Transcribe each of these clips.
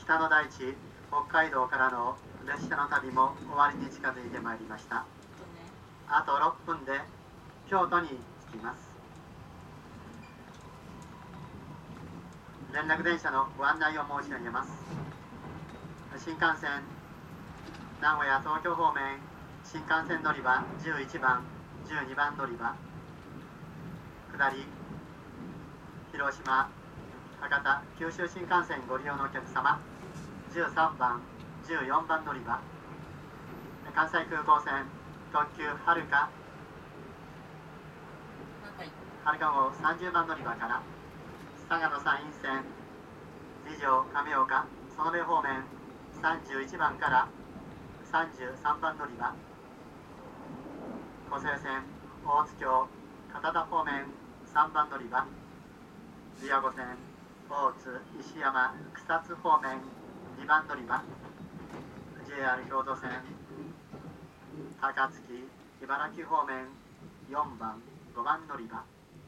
北の大地、北海道からの列車の旅も終わりに近づいてまいりました。あと6分で京都に着きます。連絡電車のご案内を申し上げます。新幹線名古屋東京方面新幹線乗り場11番12番乗り場、下り広島博多九州新幹線ご利用のお客様13番14番乗り場、関西空港線特急はるか号30番乗り場から佐賀の山陰線二条亀岡園部方面31番から33番乗り場、湖西線大津町片田方面3番乗り場、琵琶湖線大津石山草津方面2番乗り場、 JR 京都線高槻茨城方面4番5番乗り場、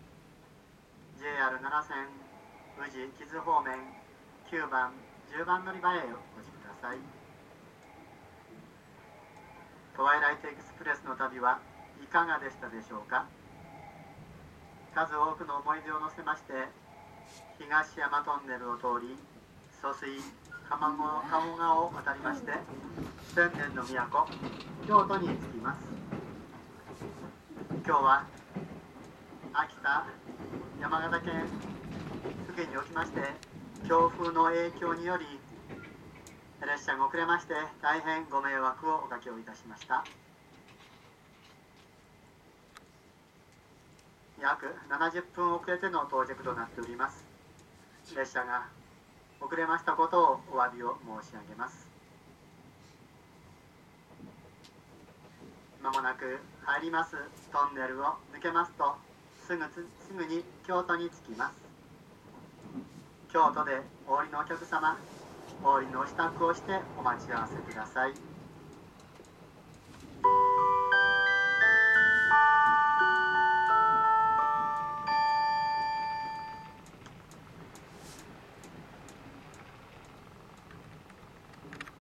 JR 奈良線宇治木津方面9番10番乗り場へお越しください。トワイライトエクスプレスの旅はいかがでしたでしょうか。数多くの思い出を乗せまして東山トンネルを通り疎水鴨川を渡りまして千年の都京都に着きます。今日は秋田山形県付近におきまして強風の影響により列車が遅れまして大変ご迷惑をおかけをいたしました。約70分遅れての到着となっております。列車が遅れましたことをお詫びを申し上げます。まもなく入りますトンネルを抜けますとすぐに京都に着きます。京都でお降りのお客様、お降りの支度をしてお待ち合わせください。